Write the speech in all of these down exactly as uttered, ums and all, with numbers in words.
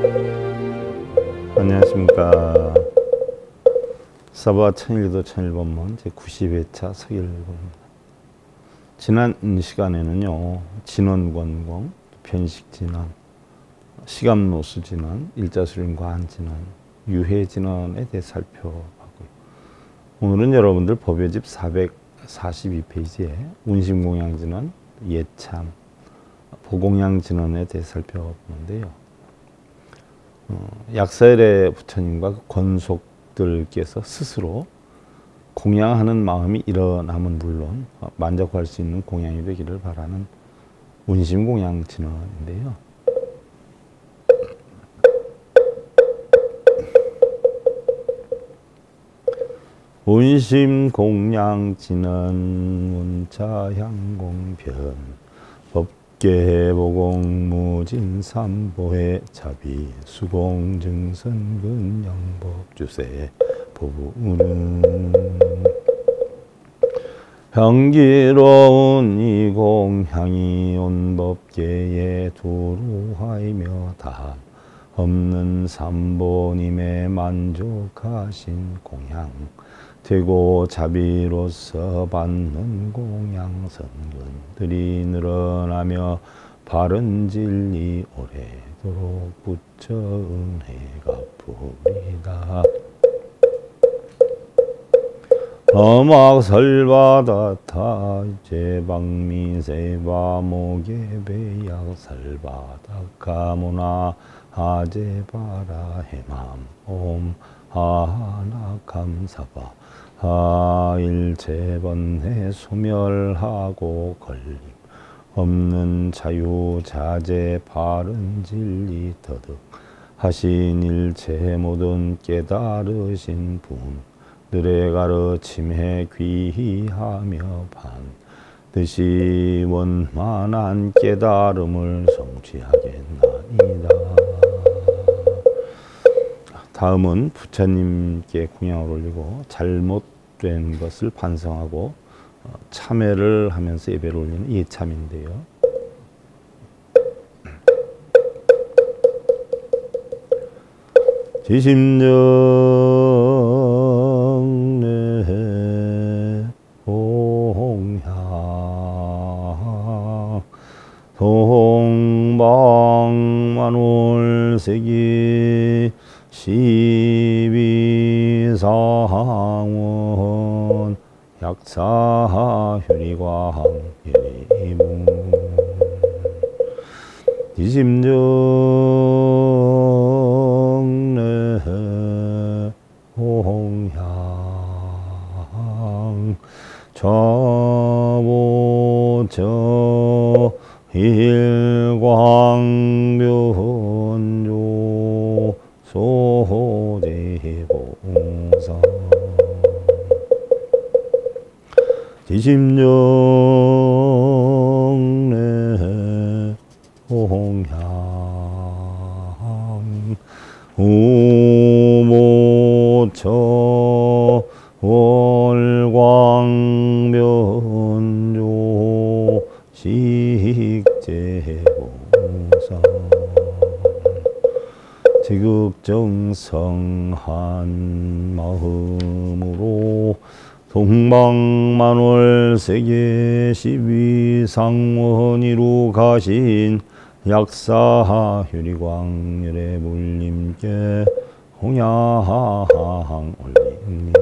안녕하십니까. 사바 천일도 천일본문 제구십 회차 서길본입니다. 지난 시간에는요, 진원권공, 편식진원, 시감노수진원, 일자수림과한진원, 유해진원에 대해 살펴봤고요. 오늘은 여러분들 법요집 사백사십이 페이지에 운심공양진원, 예참, 보공양진원에 대해 살펴보는데요. 어, 약사열의 부처님과 그 권속들께서 스스로 공양하는 마음이 일어나면 물론 만족할 수 있는 공양이 되기를 바라는 운심공양진원인데요. 운심공양진원 문차향공변 법계보공무진삼보회 자비 수공증선근 영법주세 보부는 향기로운 이 공향이 온 법계에 두루하이며 다 없는 삼보님의 만족하신 공양 되고 자비로서 받는 공양 선근들이 늘어나며 바른 진리 오래도록 부처 은혜가 부리다. 어막설바다타 제방미세바모계배약설바다카무나 아제바라 해맘 옴하나감사바 하일체번해 소멸하고 걸림 없는 자유자재 바른 진리 터득 하신 일체 모든 깨달으신 분들의 가르침에 귀의하며 반드시 원만한 깨달음을 성취하겠나이다. 다음은 부처님께 공양을 올리고 잘못된 것을 반성하고 참회를 하면서 예배를 올리는 예참인데요. 지심정례 공향 동방만월세기 십이상원 약사효리광예리문 이심정례 공향 저보저 일광변조 소제보사 지심정례 공향 우모처 월광변조 식제보사 지극정성한 마음으로 동방만월세계 십이상원이루 가신 약사효리광열의 물님께 공양 올립니다.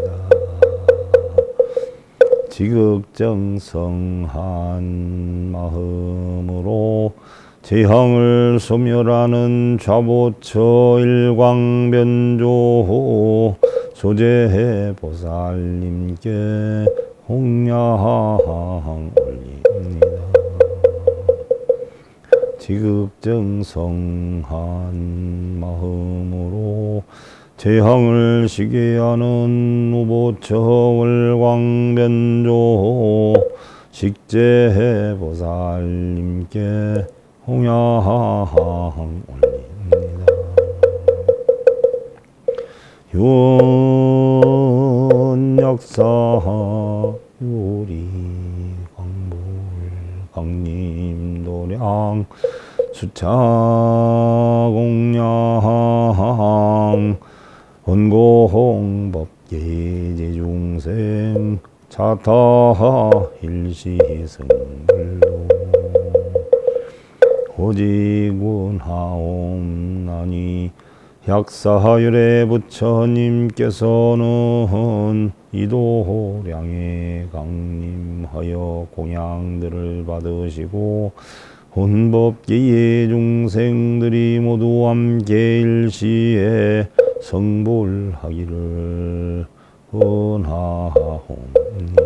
지극정성한 마음으로 제형을 소멸하는 좌보처 일광변조 소제보살님께 공양 올립니다. 지극정성한 마음으로 제형을 시게 하는 우보처 월광변조 식제보살님께 공양 올립니다. 윤역사 요리 광불 강림도량 수차공양 사타 일시승불로 오직운하옵나니 약사율의 부처님께서는 이도량에 강림하여 공양들을 받으시고 혼법계의 중생들이 모두 함께 일시에 성불하기를 원하옵니다.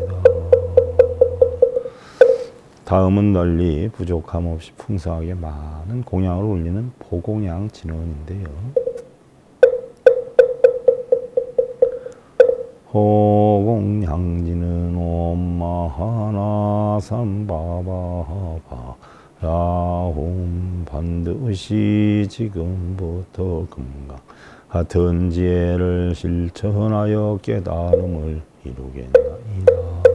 다음은 널리 부족함 없이 풍성하게 많은 공양을 올리는 보공양 진원인데요. 호공양지는 엄마하나삼바바바 라홈 반드시 지금부터 금강 같은 지혜를 실천하여 깨달음을 이루겠나이다.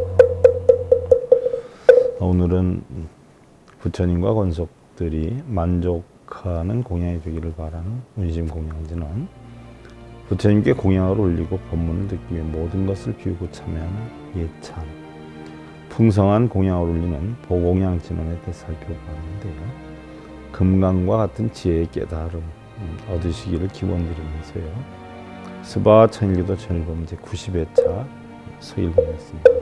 오늘은 부처님과 권속들이 만족하는 공양이 되기를 바라는 운심 공양진은 부처님께 공양을 올리고 법문을 듣기 위해 모든 것을 비우고 참여하는 예참 풍성한 공양을 올리는 보공양 진원에 대해 살펴보았는데요. 금강과 같은 지혜의 깨달음 얻으시기를 기원드리면서요. 스바 천일기도 천일범 제구십 회차 서일공이었습니다.